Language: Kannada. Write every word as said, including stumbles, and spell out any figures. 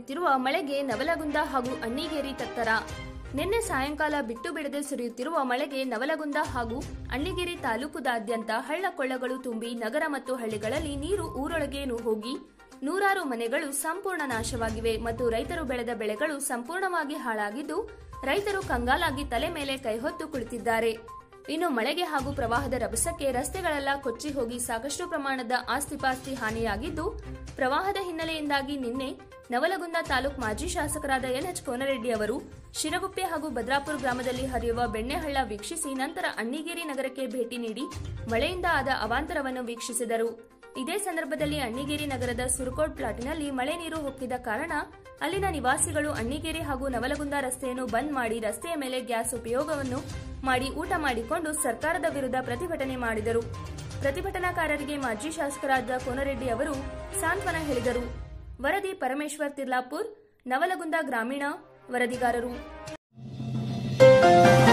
ಸುರಿಯುತ್ತಿರುವ ಮಳೆಗೆ ನವಲಗುಂದ ಹಾಗೂ ಅಣ್ಣಿಗೇರಿ ತತ್ತರ. ನಿನ್ನೆ ಸಾಯಂಕಾಲ ಬಿಟ್ಟು ಬಿಡದೆ ಸುರಿಯುತ್ತಿರುವ ಮಳೆಗೆ ನವಲಗುಂದ ಹಾಗೂ ಅಣ್ಣಿಗೇರಿ ತಾಲೂಕುದಾದ್ಯಂತ ಹಳ್ಳ ಕೊಳ್ಳಗಳು ತುಂಬಿ ನಗರ ಮತ್ತು ಹಳ್ಳಿಗಳಲ್ಲಿ ನೀರು ಊರೊಳಗೆ ಹೋಗಿ ನೂರಾರು ಮನೆಗಳು ಸಂಪೂರ್ಣ ನಾಶವಾಗಿವೆ ಮತ್ತು ರೈತರು ಬೆಳೆದ ಬೆಳೆಗಳು ಸಂಪೂರ್ಣವಾಗಿ ಹಾಳಾಗಿದ್ದು ರೈತರು ಕಂಗಾಲಾಗಿ ತಲೆ ಮೇಲೆ ಕೈಹೊತ್ತು ಕುಳಿತಿದ್ದಾರೆ. ಇನ್ನು ಮಳೆಗೆ ಹಾಗೂ ಪ್ರವಾಹದ ರಭಸಕ್ಕೆ ರಸ್ತೆಗಳೆಲ್ಲ ಕೊಚ್ಚಿ ಹೋಗಿ ಸಾಕಷ್ಟು ಪ್ರಮಾಣದ ಆಸ್ತಿಪಾಸ್ತಿ ಹಾನಿಯಾಗಿದ್ದು, ಪ್ರವಾಹದ ಹಿನ್ನೆಲೆಯಿಂದಾಗಿ ನಿನ್ನೆ ನವಲಗುಂದ ತಾಲೂಕ್ ಮಾಜಿ ಶಾಸಕರಾದ ಎನ್ ಎಚ್ ಕೋನರೆಡ್ಡಿ ಅವರು ಶಿರಗುಪ್ಪೆ ಹಾಗೂ ಭದ್ರಾಪುರ ಗ್ರಾಮದಲ್ಲಿ ಹರಿಯುವ ಬೆಣ್ಣೆಹಳ್ಳ ವೀಕ್ಷಿಸಿ ನಂತರ ಅಣ್ಣಿಗೇರಿ ನಗರಕ್ಕೆ ಭೇಟಿ ನೀಡಿ ಮಳೆಯಿಂದ ಆದ ಅವಾಂತರವನ್ನು ವೀಕ್ಷಿಸಿದರು. ಇದೇ ಸಂದರ್ಭದಲ್ಲಿ ಅಣ್ಣಿಗೇರಿ ನಗರದ ಸುರಕೋಟ್ ಪ್ಲಾಟಿನಲ್ಲಿ ಮಳೆ ನೀರು ಹೊಕ್ಕಿದ ಕಾರಣ ಅಲ್ಲಿನ ನಿವಾಸಿಗಳು ಅಣ್ಣಿಗೇರಿ ಹಾಗೂ ನವಲಗುಂದ ರಸ್ತೆಯನ್ನು ಬಂದ್ ಮಾಡಿ ರಸ್ತೆಯ ಮೇಲೆ ಗ್ಯಾಸ್ ಉಪಯೋಗವನ್ನು ಮಾಡಿ ಊಟ ಮಾಡಿಕೊಂಡು ಸರ್ಕಾರದ ವಿರುದ್ಧ ಪ್ರತಿಭಟನೆ ಮಾಡಿದರು. ಪ್ರತಿಭಟನಾಕಾರರಿಗೆ ಮಾಜಿ ಶಾಸಕರಾದ ಕೋನರೆಡ್ಡಿ ಅವರು ಸಾಂತ್ವನ ಹೇಳಿದರು. ವರದಿ ಪರಮೇಶ್ವರ್ ತಿರ್ಲಾಪುರ್, ನವಲಗುಂದ ಗ್ರಾಮೀಣ ವರದಿಗಾರರು.